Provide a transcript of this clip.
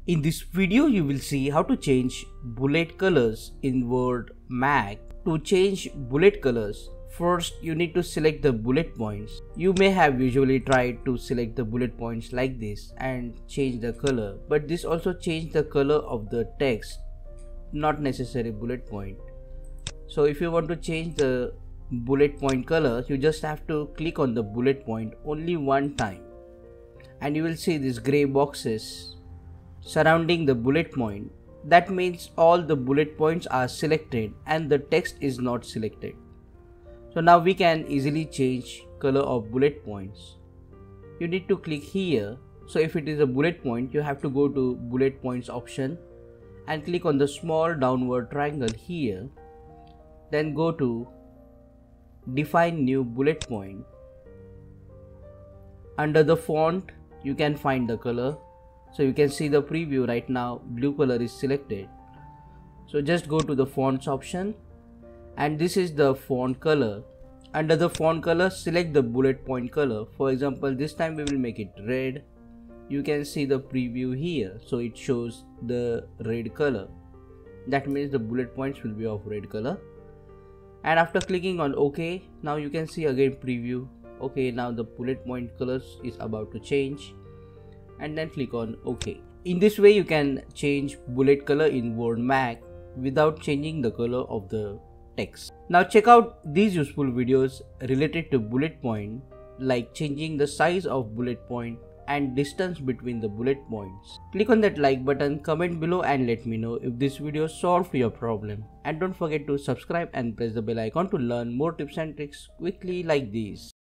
In this video, you will see how to change bullet colors in Word Mac. To change bullet colors, first you need to select the bullet points. You may have usually tried to select the bullet points like this and change the color, but this also change the color of the text, not necessary bullet point. So if you want to change the bullet point color, you just have to click on the bullet point only one time and you will see these gray boxes surrounding the bullet point. That means all the bullet points are selected and the text is not selected. So now we can easily change color of bullet points. You need to click here. So if it is a bullet point, you have to go to bullet points option and click on the small downward triangle here. Then go to define new bullet point. Under the font, you can find the color. So you can see the preview right now, blue color is selected. So just go to the fonts option and this is the font color. Under the font color, select the bullet point color. For example, this time we will make it red. You can see the preview here. So it shows the red color. That means the bullet points will be of red color. And after clicking on OK, now you can see again preview. Okay, now the bullet point colors is about to change. And then click on OK. In this way you can change bullet color in Word Mac without changing the color of the text. Now check out these useful videos related to bullet point, like changing the size of bullet point and distance between the bullet points. Click on that like button, comment below and let me know if this video solved your problem. And don't forget to subscribe and press the bell icon to learn more tips and tricks quickly like these.